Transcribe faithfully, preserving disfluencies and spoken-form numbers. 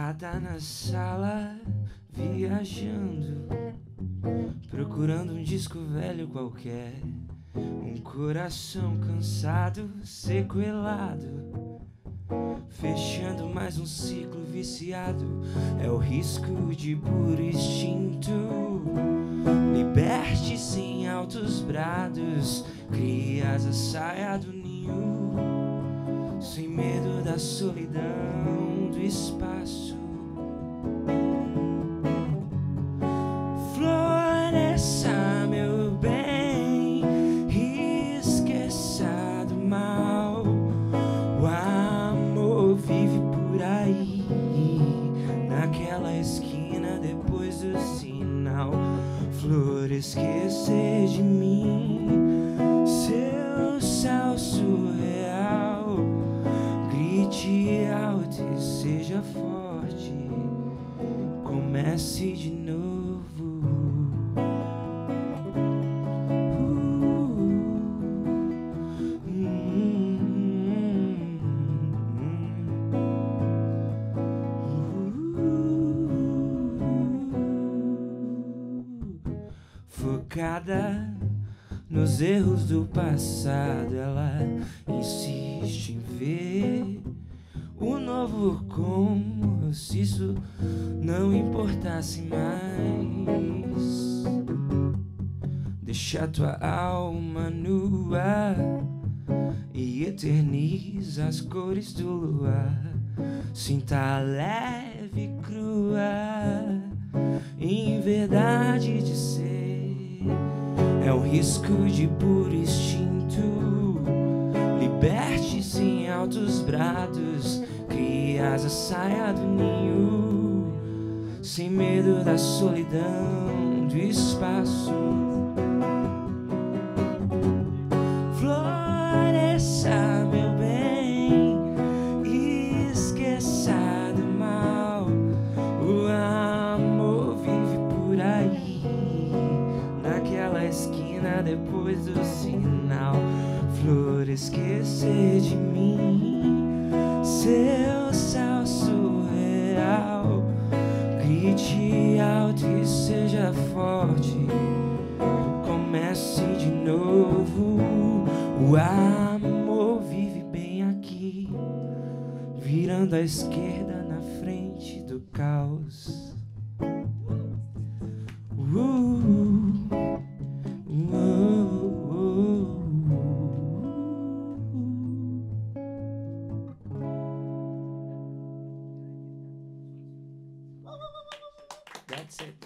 Sentada na sala, viajando, procurando um disco velho qualquer. Um coração cansado, sequelado, fechando mais um ciclo viciado. É o risco de puro instinto. Liberte-se em altos brados, crias a saia do ninho, sem medo da solidão do espaço. Floresça, meu bem, esqueça do mal. O amor vive por aí, naquela esquina depois do sinal. Flor, esquecer de mim, seu sal surreal. Grite alto e seja forte, comece de novo. Focada nos erros do passado, ela insiste em ver o novo como se isso não importasse mais. Deixa tua alma nua e eterniza as cores do luar. Sinta leve e crua em verdade de ser. É um risco de puro instinto. Liberte-se em altos brados, crias a saia do ninho, sem medo da solidão do espaço. Floresça, meu bem, esqueça do mal. O amor vive por aí, naquela esquina depois do sinal. Flor, esquecer de mim, seu sal surreal. Grite alto e seja forte, comece de novo. O amor vive bem aqui, virando à esquerda na frente do caos. Uh, uh, uh, uh. That's it.